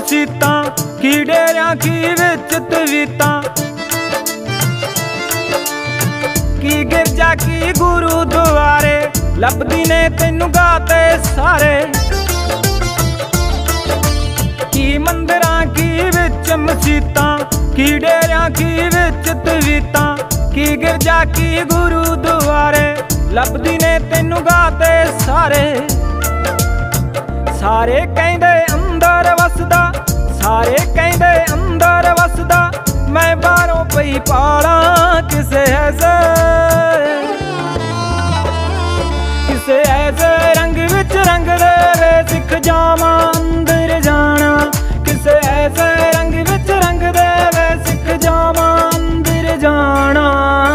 मसीतां की डेरियां की विच तवीतां, की गिरजा की गुरुद्वारे लभदी ने तैनू गाते सारे। की मंदिरां की विच मसीतां की डेरियां की विच तवीतां, की गिरजा की गुरुद्वारे लभदी ने तैनू गाते सारे। सारे कहंदे अंदर वसदा, सारे कहंदे अंदर वसदा, मैं बाहरों पई पाला किसे ऐसे, किसे ऐसे रंग विच रंग दे वे सिख जावां अंदर जाना, किसे ऐसे रंग विच रंग दे वे सिख जावां अंदर जाना।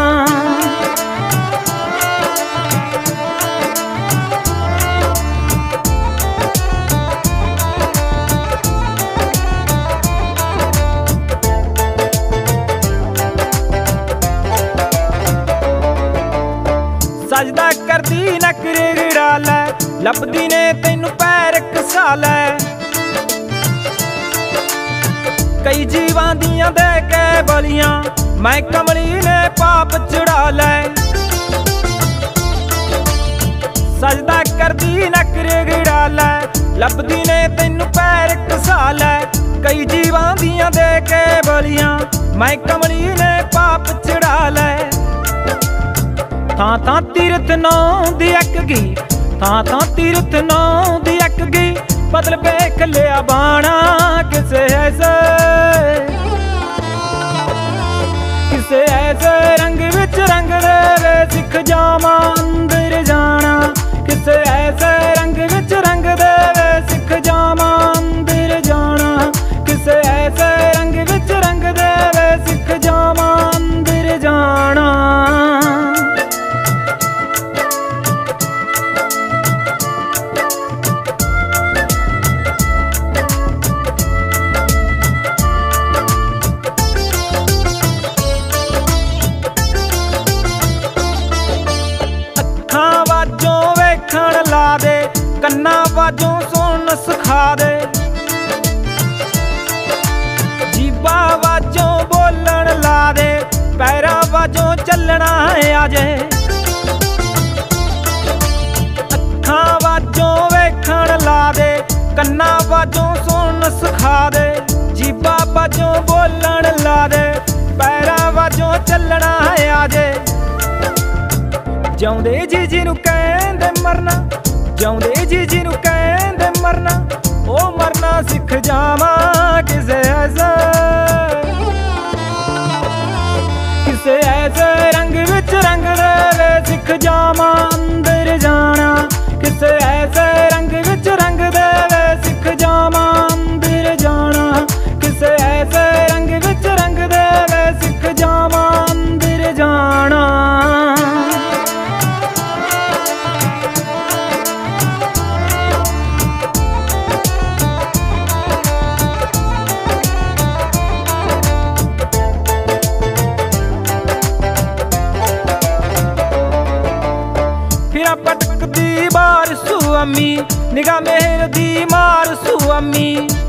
सजदा करदी नकरे गिड़ा लै, लभदी ने तैनू पैर कसा लै। कई जीवां दियां दे के बलियां, मैं कमली ने पाप चढ़ा लै। सजदा करदी नकरे गिड़ा लै, लभदी ने तैनू पैर कसा लै। कई जीवां दियां दे के बलियां, मैं कमली ने पाप चढ़ा लै। थां थां तीरथ नौ दी अकगी, थां थां तीरथ नौ दी अकगी, बदल वेख लिया बाणा किसे ऐसे, किसे ऐसे रंग विच रंग दे वे सिख जावां अंदर जाना, किसे ऐसे रंग विच रंग दे वे सिख जावां अंदर जाना, किसे ऐसे रंग विच रंग दे वे सिख जावां अंदर जाना। ला दे कन्ना वाजों सुन सिखा दे, जीबा वाजों बोलन ला दे, पैरा वाजों चलना आजे। अखां वाजों वेखण ला दे, कन्ना वाजों सुन सिखा दे, जीबा वाजों बोलन ला दे, पैरा वाजों चलना आजे। जिउंदे जी नूं कहंदे मरना, जिउंदे जी नूं कहंदे मरना, ओ मरना सिख जावां किसे ऐसे, किसे ऐसे रंग विच रंग दे वे सिख जावां अंदर जाना, किसे ऐसे रंग विच रंग दे वे सिख जावां अंदर जाना, किसे ऐसे रंग विच रंग दे वे सिख जावां अंदर जाना। पटकदी बार सुअमी, निगाह मेहर दी मार सुअमी,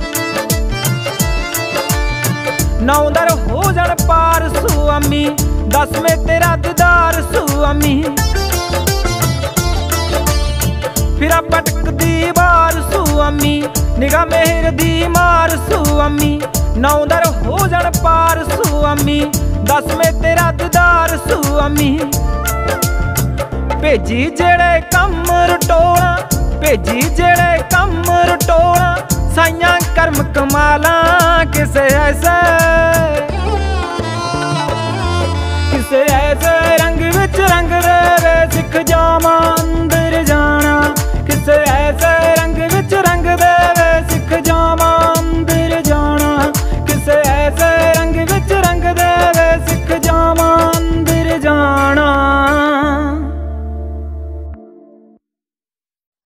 नौ दर हो जाण पार सुअमी, दस में तेरा दीदार सुअमी। फिर पटकदी बार सुअमी, निगाह मेहर दी मार सुअमी, नौ दर हो जाण पार सुअमी, दस में तेरा दीदार सुअमी। भेजी जेड़े कम रटोला, भेजी जेड़े कम रटोला, साइयां कर्म कमाला किसे ऐसे, किसे ऐसे रंग विच रंग दे वे सिख